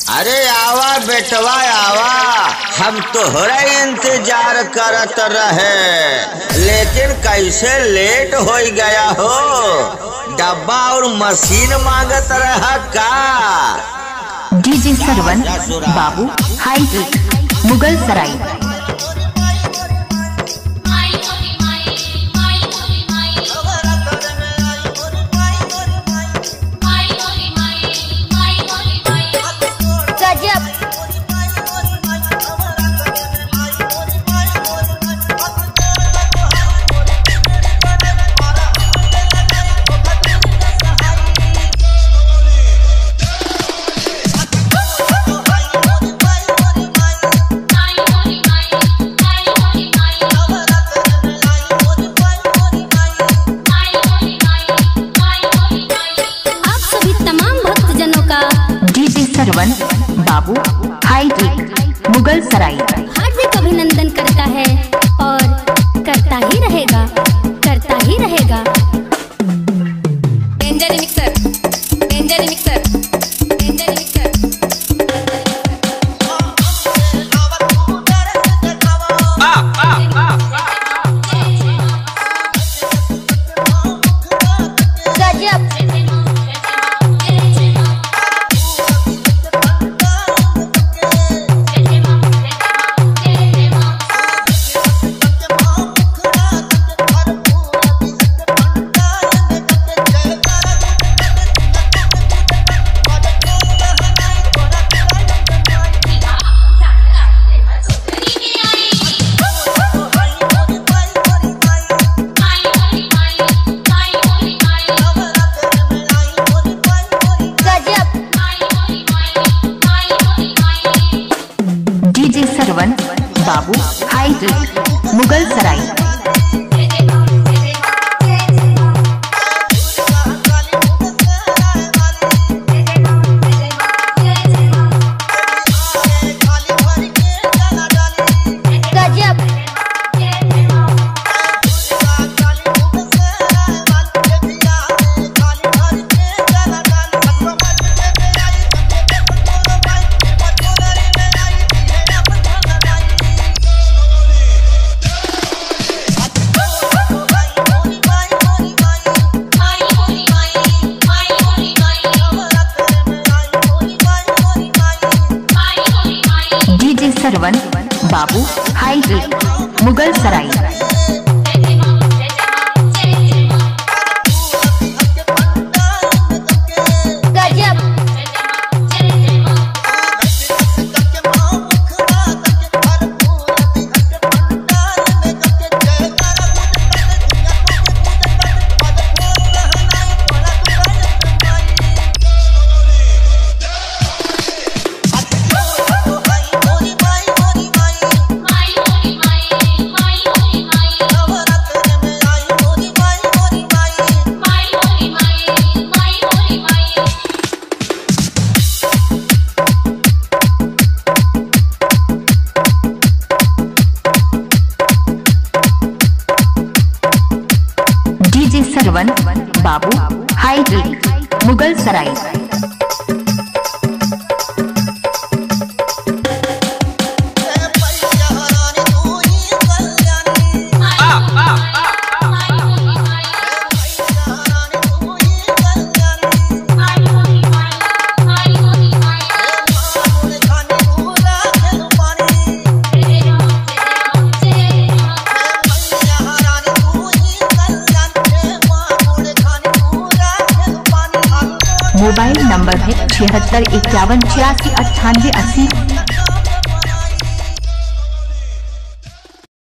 अरे आवा बेटवा आवा, हम तोहरा इंतजार करत रहे, लेकिन कैसे लेट हो गया हो। डब्बा और मशीन मांगत रहा का। डीजे सरवन बाबू हाई टेक मुगल सराय। सरवन बाबू हाई टेक मुगल सराय हार्दिक अभिनंदन करता है और करता ही रहेगा, करता ही रहेगा। Danger mixer, danger mixer, danger mixer. सरवन बाबू हाई टेक मुगल सराय। सरवन बाबू हाई टेक मुगल सराय। सरवन बाबू हाई टेक मुगल सराय। मोबाइल नंबर है 76 51 86 98 80।